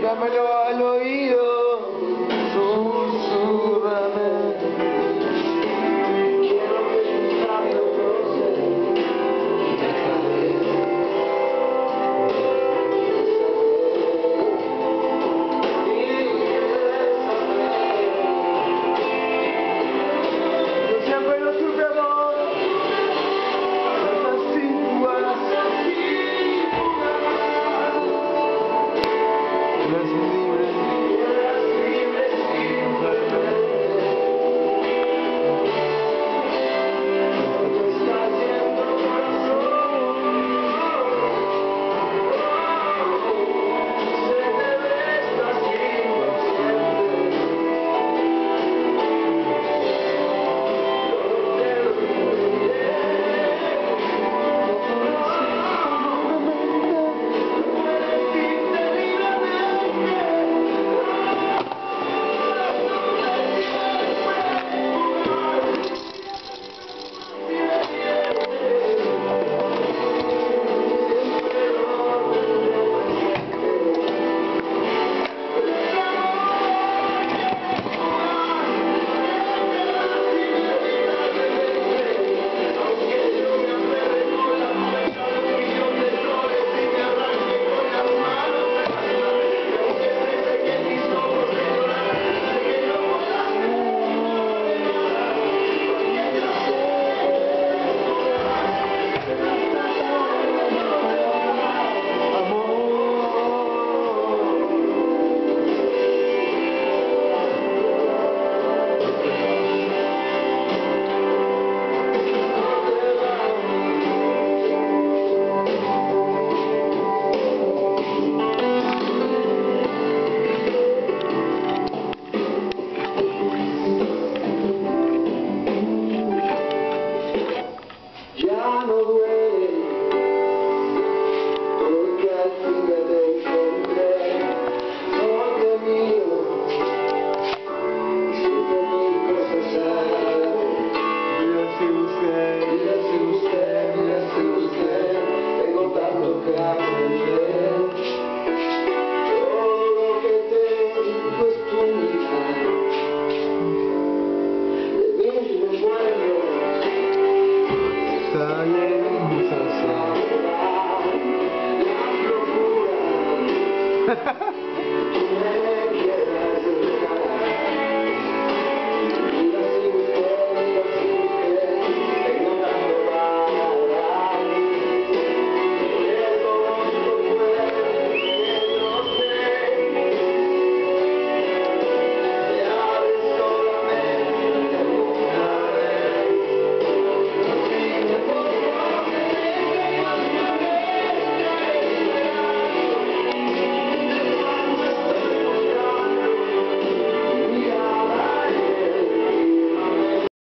Dígamelo al oído, susurrame. Quiero que tus labios rocen mi cabeza. Yo siempre lo supe amor, hasta sin jugar. Eres libre sin perder. Todo está yendo corazón. Se te ve estás inconsciente. Yo te lo diré. Ya no duele, porque al fin ya te encontré, porque mío, siento mil cosas a la vez. Mira si usted, tengo tanto que aprender. Todo lo que tengo es tu mirada, de mis recuerdos. Está lleno de salsa.